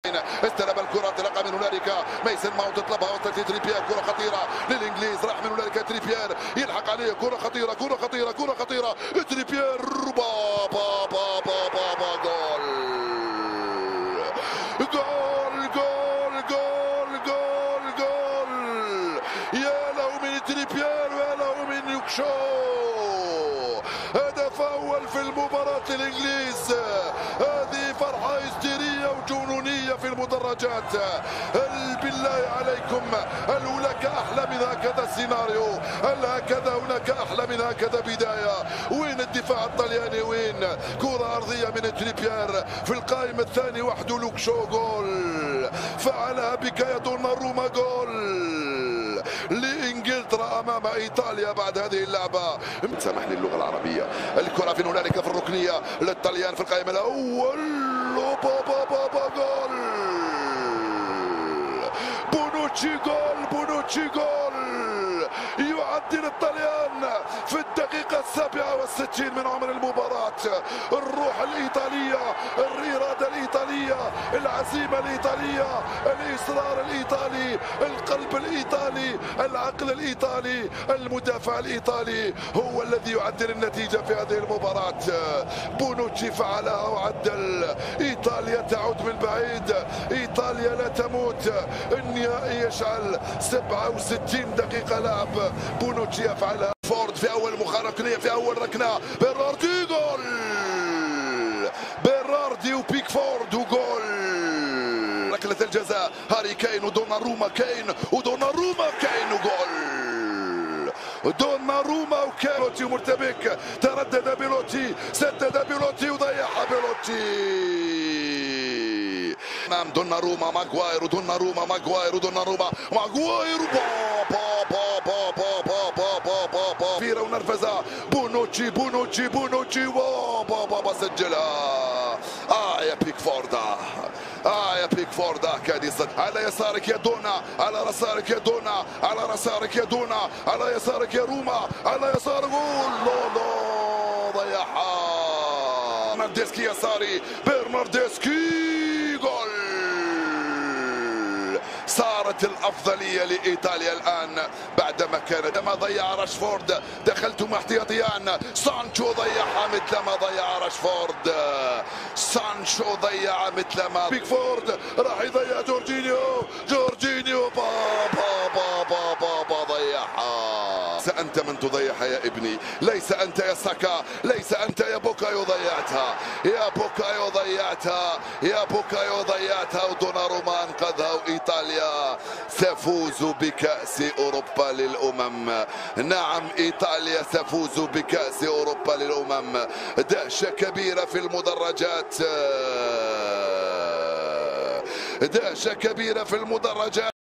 استلم الكرة انطلاقا من هنالك ميسن ماونت طلبها وصلت تريبيير. كرة خطيرة للانجليز، راح من هنالك تريبيير يلحق عليه. كرة خطيرة كرة خطيرة كرة خطيرة تريبيير با با با با با با جول جول جول جول جول جول. يا له من تريبيير ويا له من يوكشو. هدف اول في المباراة الانجليز. هذه فرحة هستيرية وجنونية في المدرجات. بالله عليكم، هل هناك احلى من هكذا سيناريو؟ هل هكذا هناك احلى من هكذا بداية؟ وين الدفاع الطلياني؟ وين كرة ارضية من تريبيير في القائم الثاني وحده لوكشو. جول فعلها بكاية دوناروما. جول لانجلترا امام ايطاليا بعد هذه اللعبة. سامحني اللغة العربية. الكرة في هنالك في الركنية للطليان في القائم الاول. بابا بابا جول بونوتشي. جول بونوتشي. جول يعدل الطليان في الدقيقة 67 من عمر المباراة. الروح الإيطالية، الإرادة الإيطالية، العزيمة الإيطالية، الإصرار الإيطالي، القلب الإيطالي، العقل الإيطالي، المدافع الإيطالي هو الذي يعدل النتيجة في هذه المباراة. بونوتشي فعلها وعدل. إيطاليا تعود من بعيد، إيطاليا لا تموت. النهائي يشعل 67 دقيقة لعب. بونوتشي يفعلها. فورد في أول ركنية، في أول ركنة بيراردي. جول بيراردي وبيك فورد وجول. ركلة الجزاء هاري كين ودوناروما. كين ودوناروما. كين وجول. دوناروما وكين. بيلوتي مرتبك، تردد بيلوتي، سدد بيلوتي وضيعها بيلوتي امام دوناروما. ماغواير ودوناروما. ماغواير ودوناروما. ماغواير فيرا ونرفزة. بونوتشي بونوتشي بونوتشي بابا سجلها. يا بيكفورد. يا بيكفورد كاد يصد. على يسارك يا دونا، على يسارك يا دونا، على يسارك يا دونا، على يسارك يا روما، على يسارك. جول ضيعها. برناردسكي يساري. برناردسكي. جول. صارت الأفضلية لإيطاليا الآن بعدما كانت ما ضيع راشفورد. دخلتم احتياطيان. سانشو ضيعها مثل ما ضيع راشفورد. سانشو ضيع مثل ما بيكفورد راح يضيع. جورجينيو. جورجينيو بابا ضيعها. ليس أنت من تضيعها يا ابني، ليس أنت يا ساكا، ليس أنت يا بوكايو ضيعتها. يا بوكايو ضيعتها، يا بوكايو ضيعتها. ودوناروما أنقذها. وإيطاليا تفوز بكأس أوروبا للأمم. نعم إيطاليا تفوز بكأس أوروبا للأمم. دهشة كبيرة في المدرجات، دهشة كبيرة في المدرجات.